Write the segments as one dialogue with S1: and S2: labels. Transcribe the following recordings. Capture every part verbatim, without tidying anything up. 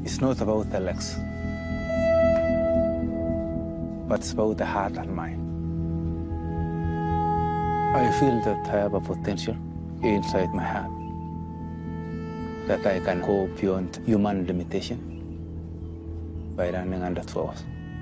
S1: It's not about the legs, but it's about the heart and mind. I feel that I have a potential inside my heart, that I can go beyond human limitation by running under two hours.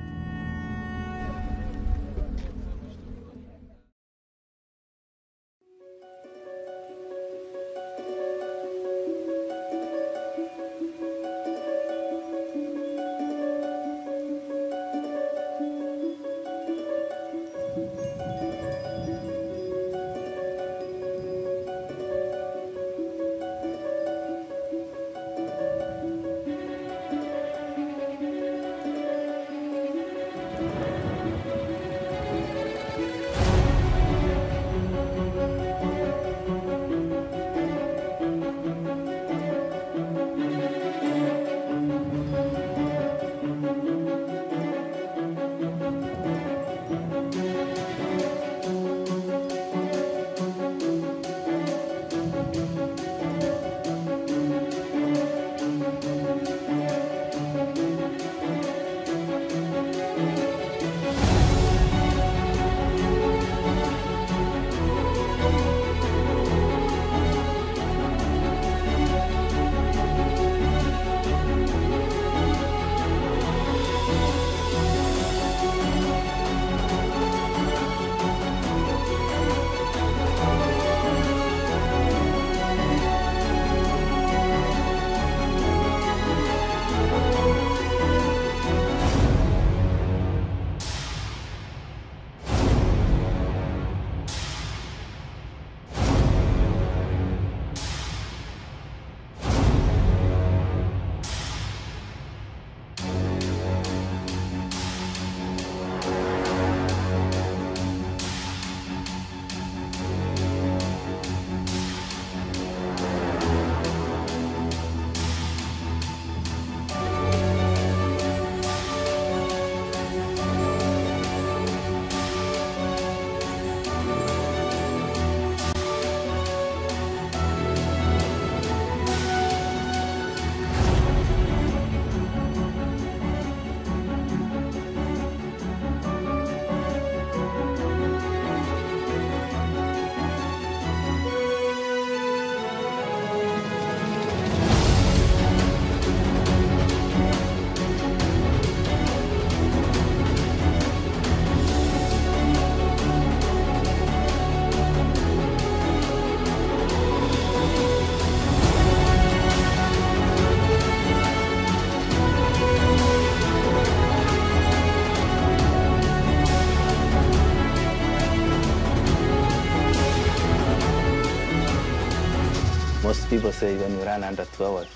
S1: Most people say when you run under two hours,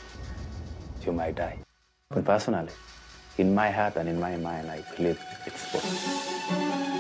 S1: you might die. But personally, in my heart and in my mind, I believe it's possible.